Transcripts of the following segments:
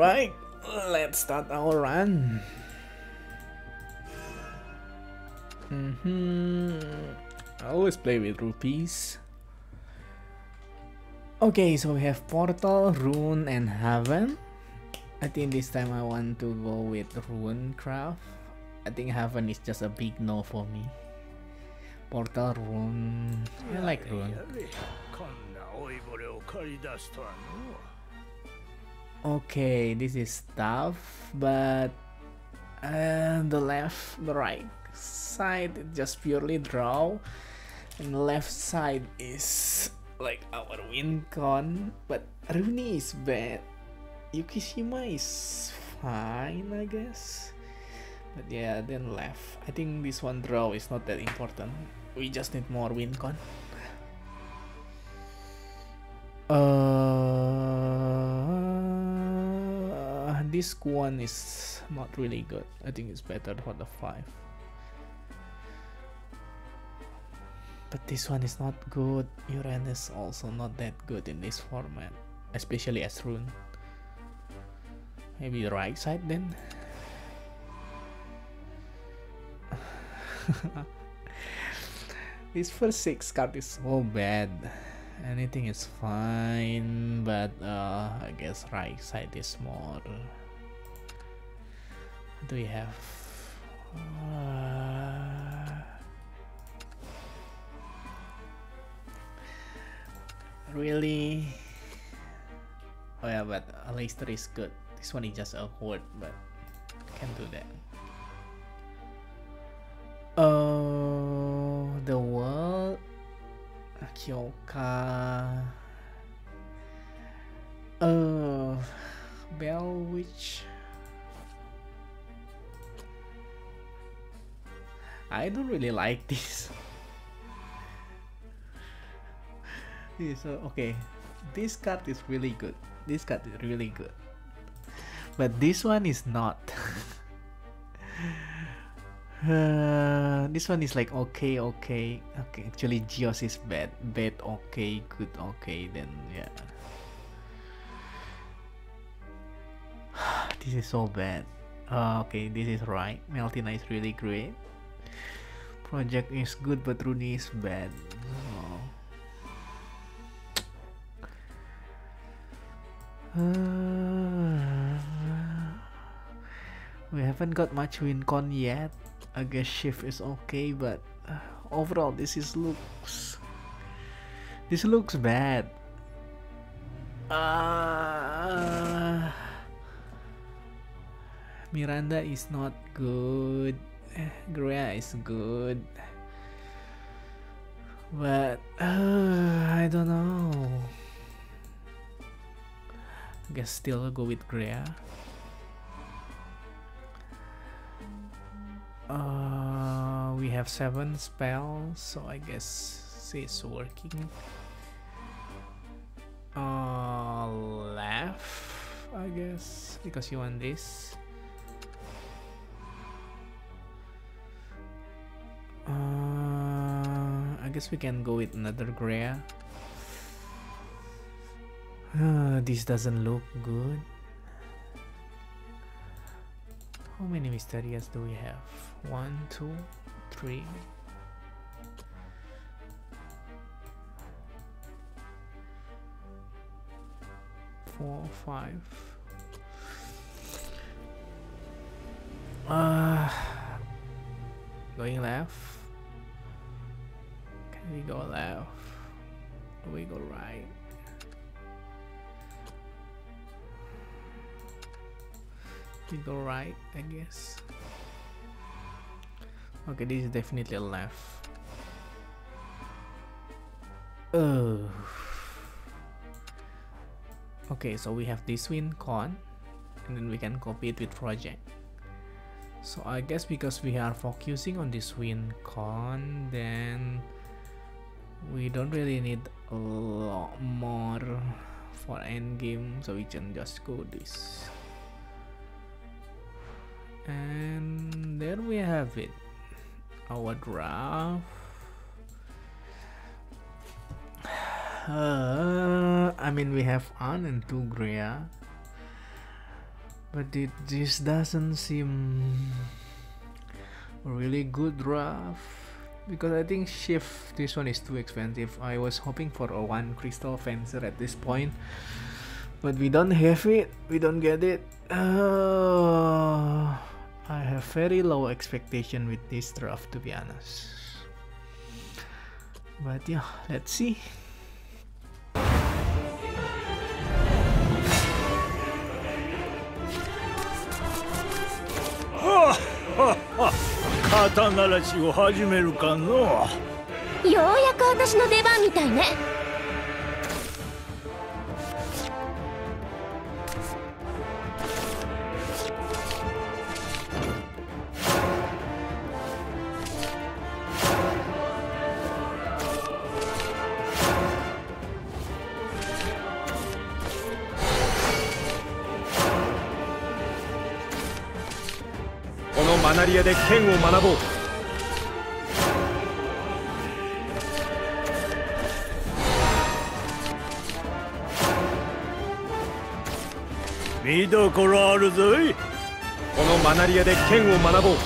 Alright, let's start our run. I always play with rupees. Okay, so we have Portal, Rune, and Haven. I think this time I want to go with Runecraft. I think Haven is just a big no for me. Portal, Rune. I like Rune. Okay, this is tough, but the right side is just purely draw, and the left side is like our win con. But Rune is bad. Yukishima is fine, I guess. But yeah, then left. I think this one draw is not that important. We just need more win con. This one is not really good. I think it's better for the 5. But this one is not good. Uranus also not that good in this format, especially as Rune. Maybe the right side then. This first 6 card is so bad. Anything is fine, but I guess right side is more. What do we have? Really? Oh yeah, but Aleister is good. This one is just a horde, but can't do that. Oh, the world. Kyoka. Bell Witch. I don't really like this. Okay, this card is really good. This card is really good, but this one is not. This one is like okay. Actually, Geos is bad, okay, good, okay. Then yeah, this is so bad. Okay, this is right. Meltina is really great. Project is good, but Rune is bad. We haven't got much win con yet. I guess Zhiff is okay, but overall this looks bad. Miranda is not good. Grea is good, but I don't know. I guess still go with Grea. We have 7 spells, so I guess it's working. Left, I guess, because you want this. I guess we can go with another Grea. This doesn't look good. How many Mysterious do we have? 1, 2, 3. Four, 5. Going left. Can we go left? Or we go right? We go right, I guess. Okay, this is definitely a left. Okay, so we have this win con, and then we can copy it with project. So I guess because we are focusing on this win con, then we don't really need a lot more for endgame, so we can just go this. And there we have it, our draft. I mean, we have An and 2 Grea. But this doesn't seem a really good draft because I think Zhiff, this one is too expensive. I was hoping for a 1 crystal fencer at this point, but we don't have it, we don't get it. I have very low expectation with this draft, to be honest. But yeah, let's see. 肩慣らしを始めるかの。 ようやく私の出番みたいね。 マナリアで剣を学ぼう。見どころあるぞい。このマナリアで剣を学ぼう。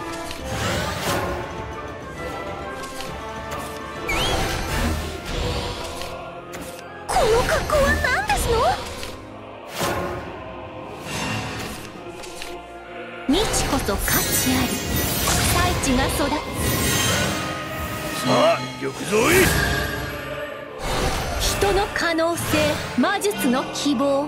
この格好は何ですの？未知こそ価値あり、大地が育つ。 さあ行くぞい。 人の可能性、魔術の希望。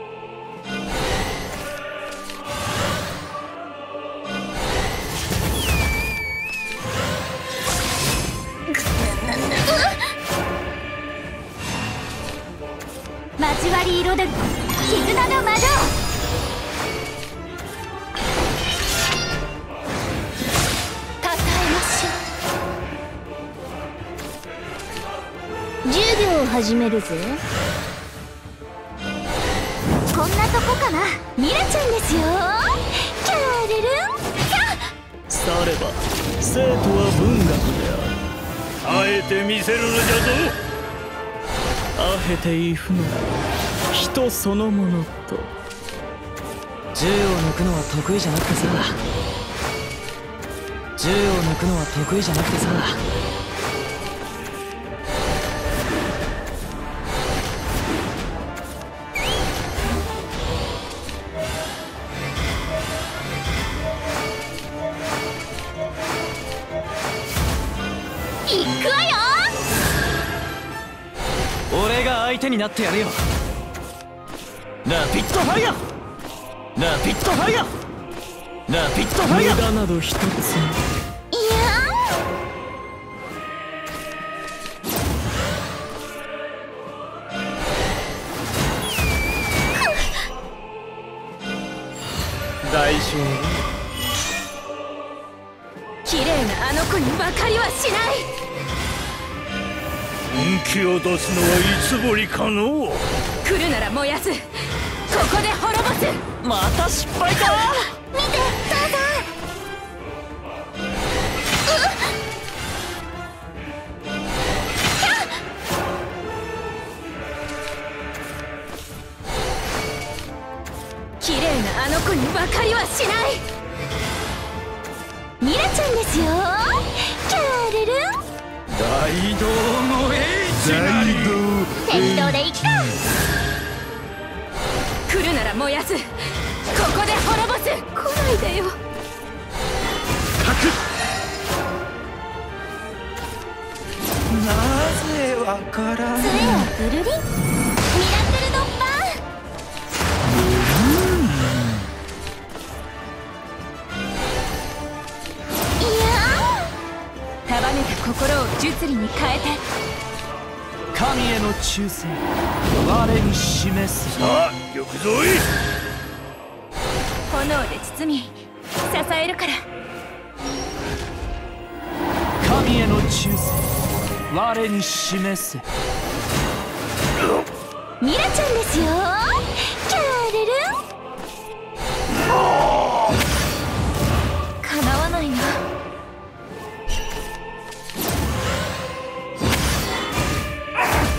交わり彩る絆の魔導。授業を始めるぜ。こんなとこかな。ミラちゃんですよ。キャールルンキャッ。 されば生徒は文学である。あえて見せるのじゃぞ。あえていふの人そのものと。 銃を抜くのは得意じゃなくてさ。銃を抜くのは得意じゃなくてさ。俺が相手になってやるよ。ラピッドファイヤー、ラピッドファイヤー、ラピッドファイヤー。無駄など一つ。いや大丈夫。 綺麗なあの子に分かりはしない。 本気を出すのはいつぼりかの。 来るなら燃やす。ここで滅ぼす。 また失敗か。 見て、父さん。綺麗なあの子に分かりはしない。ミラちゃんですよ。キャールルン。 大道の英知なり。 適当でいいか。来るなら燃やす。ここで滅ぼす。来ないでよ。 なぜわからん。 杖をぐるりん。ミラクルドッパー。いやー、束ねた心を術理に変えて。 神への忠誠、我に示す。 さあ行くぞい。 炎で包み支えるから。 神への忠誠、我に示せ。 ミラちゃんですよ。キャールルン。叶わないな。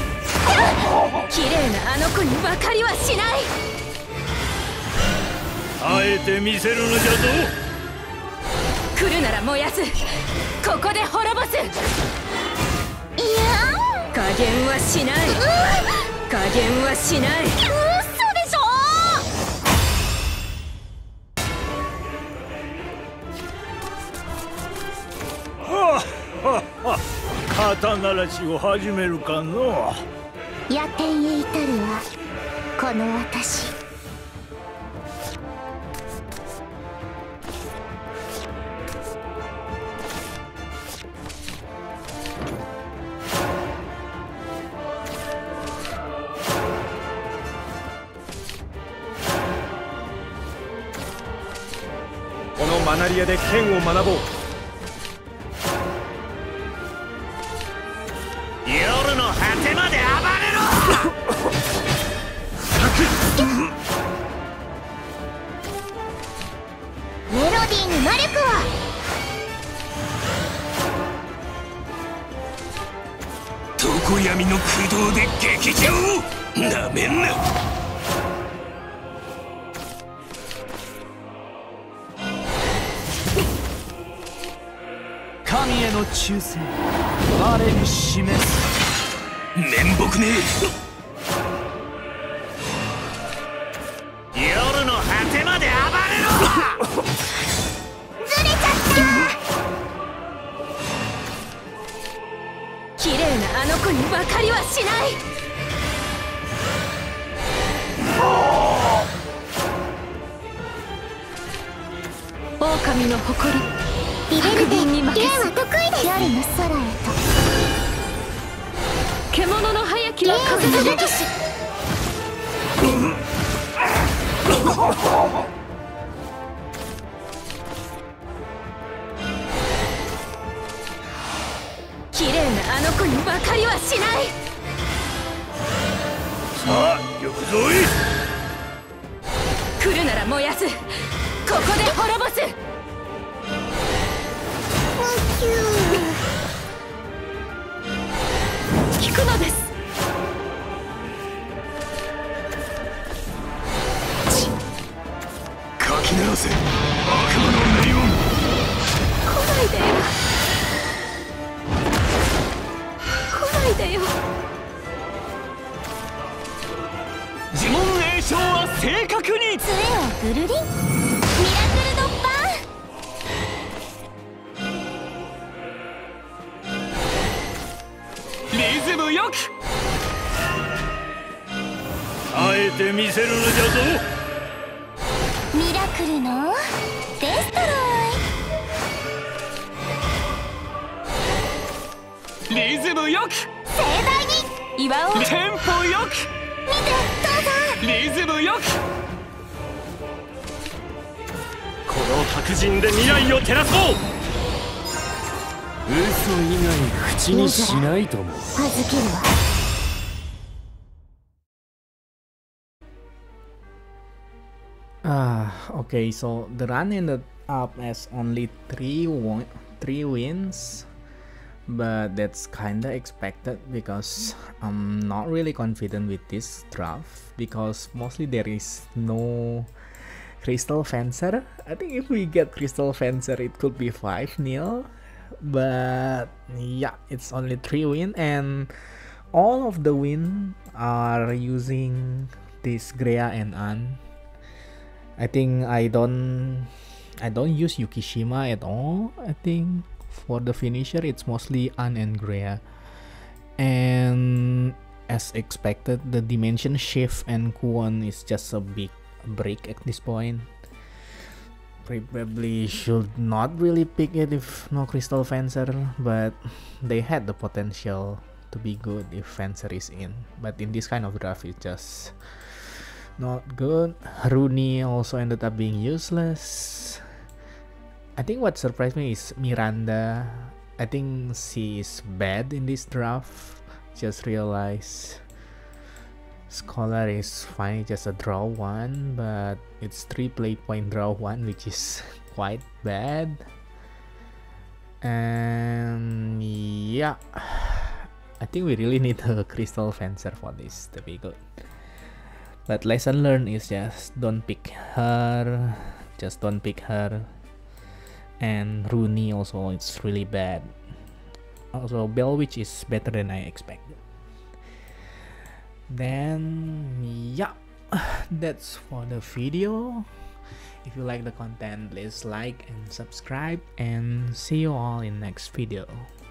綺麗なあの子に分かりはしない。 あえて見せるのじゃぞ。 来るなら燃やす。ここで滅ぼす。いや加減はしない。加減はしない。嘘でしょ。 はあはあはあ、肩慣らしを始めるかの。 野天へ至るはこの私。 このマナリアで剣を学ぼう。夜の果てまで暴れろ。 メロディーに魔力は。 常闇の駆動で劇場をなめんな。 神への忠誠我に示す。 面目ねえ。夜の果てまで暴れろ。 ずれちゃった。綺麗なあの子に分かりはしない。狼の誇りリベルデンに負けず。は得意です。夜の空へと。獣の速きは風の歴史。綺麗なあの子に分かりはしない。 さあ行くぞい。 来るなら燃やす。ここで滅ぼす。聞くのです。 かき鳴らせ悪魔の音音。 来ないでよ。来ないでよ。 呪文詠唱は正確に。 杖をぐるりん。ミラクルドッパー。 リズムよく。 あえて見せるのじゃぞ。 ミラクルのデストロイ。 リズムよく。 盛大に祝おう。 テンポよく。 見てどうぞ。 リズムよく。 この白人で未来を照らそう。 嘘以外口にしないとも。 預けるわ。 Okay, so the run ended up as only three wins, but that's kinda expected because I'm not really confident with this draft because mostly there is no Crystal Fencer. I think if we get Crystal Fencer it could be 5-0, but yeah, it's only 3 wins and all of the wins are using this Grea and An. I think I don't use Yukishima at all. I think for the finisher it's mostly An and Grea, and as expected the dimension shift and Kuon is just a big break at this point. Probably should not really pick it if no Crystal Fencer, but they had the potential to be good if Fencer is in, but in this kind of draft it's just not good. Rune also ended up being useless. I think what surprised me is Miranda. I think she is bad in this draft. Just realized Scholar is fine, just a draw 1, but it's 3 play point draw 1, which is quite bad. And yeah, I think we really need a Crystal Fencer for this to be good. But lesson learned is just don't pick her. Just don't pick her. And Rune also, it's really bad. Also, Bell Witch is better than I expected. Then, yeah, that's for the video. If you like the content, please like and subscribe, and see you all in next video.